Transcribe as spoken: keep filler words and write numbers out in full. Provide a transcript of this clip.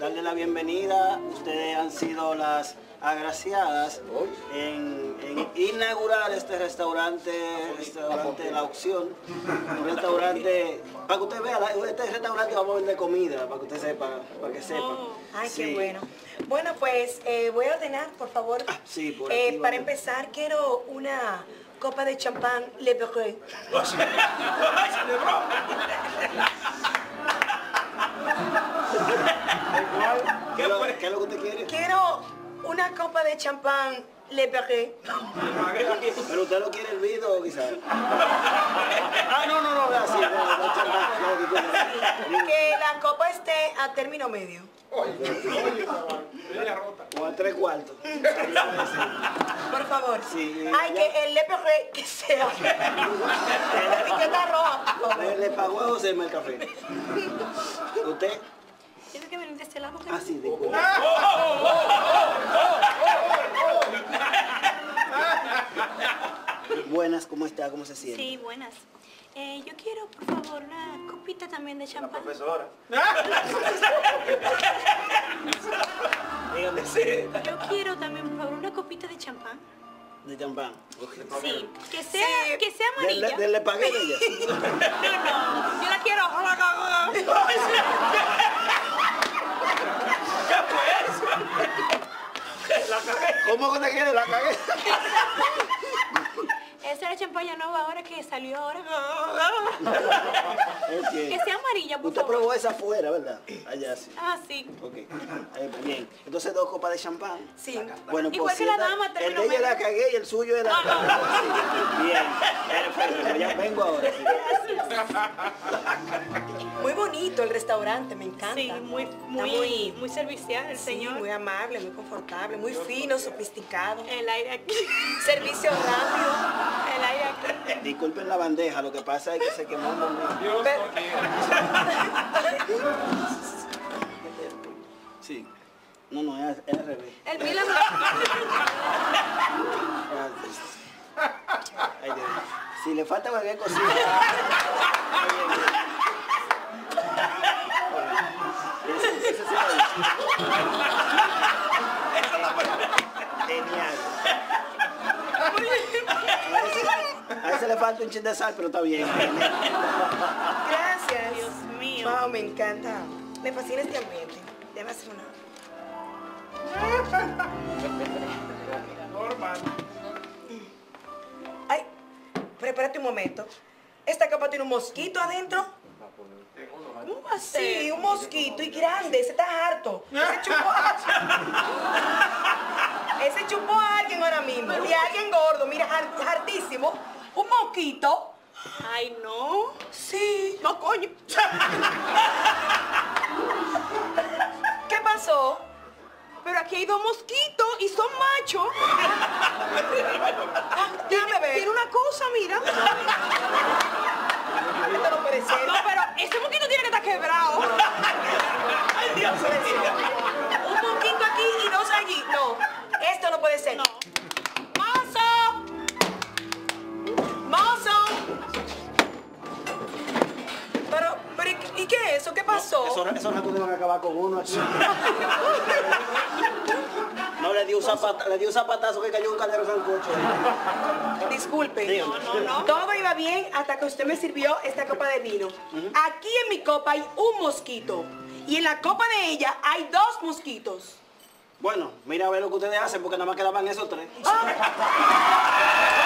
darle la bienvenida. Ustedes han sido las agraciadas en, en inaugurar este restaurante, restaurante La Opción. Un restaurante, para que usted vea, este restaurante vamos a vender comida, para que usted sepa, para que sepa. Oh. Ay, Sí. qué bueno. Bueno, pues eh, voy a ordenar, por favor. Ah, sí, por Eh, aquí para vamos. empezar, quiero una copa de champán Le Perret. ¿Qué, es lo, ¿Qué es lo que usted quiere? Quiero una copa de champán Le Perret. Pero usted lo quiere hervido, quizás. Ah, no, no, no, vea, sí, no, no, no, champán, no, que quiere. Que la copa esté a término medio. O a tres cuartos. Por favor. Sí, Ay, ya. que el Le Perret que sea. La etiqueta roja, por favor. Le, le pagó a José el café. ¿Usted? Tienes que venir de este lado. Ah, sí, disculpe. Buenas, ¿cómo está? ¿Cómo se siente? Sí, buenas. Eh, yo quiero, por favor, una copita también de champán. Profesora. Dígame. Sí. Yo quiero también, por favor, una copita de champán. De champán. Okay. Sí, que sea, Sí. que sea amarilla. Del, del espagueti ya. No, no, yo la quiero. ¿Cómo que te quiere? La cagué. Esa es la champaña nueva ahora que salió ahora. Okay. Que sea amarilla, por Usted favor. probó esa afuera, ¿verdad? Allá sí. Ah, sí. Ok. Eh, bien. Entonces dos copas de champán. Sí. Bueno, Igual pues que la sienta- dama, el término de ella la medio. cagué y el suyo era. Sí. Bien. Perfecto. Ya vengo ahora. Muy bonito el restaurante, me encanta. Sí, muy, Está muy, muy servicial el sí, señor. muy amable, muy confortable, muy fino, sofisticado. El aire aquí. Servicio rápido. El aire aquí. Disculpen la bandeja, lo que pasa es que se quemó un momento. Pero- Sí. No, no, es, es al revés. El Milan. Ay, Dios mío. Si le falta cualquier cosita. Ese- ese sí lo hizo. Genial. A ese, a ese le falta un chin de sal, pero está bien. Gracias. Dios mío. Wow, me encanta. Me fascina este ambiente. Debe hacer una. Ay, prepárate un momento. Esta copa tiene un mosquito adentro. ¿Cómo va a ser? Sí, un mosquito y grande. Ese está harto. Ese chupó a... Ese chupó a alguien ahora mismo. Y a alguien gordo, mira, har- hartísimo. Un mosquito. Ay, no. Sí. No, coño. ¿Qué pasó? Pero aquí hay dos mosquitos y son machos. Déjame ver. Tiene una cosa, mira. Esto no puede ser. No, pero ese mosquito tiene que estar quebrado. Ay, Dios mío. Un mosquito aquí y dos allí. No, esto no puede ser. No. ¡Mozo! ¡Mozo! Pero, pero, ¿y qué es eso? ¿Qué pasó? Esos eso ratos van a acabar con uno aquí. No, le dio un zapatazo, le dio un zapatazo que cayó un caldero sancocho. Disculpe. Sí. No, no, no. Todo iba bien hasta que usted me sirvió esta copa de vino. Aquí en mi copa hay un mosquito. Y en la copa de ella hay dos mosquitos. Bueno, mira a ver lo que ustedes hacen, porque nada más quedaban esos tres. Ah.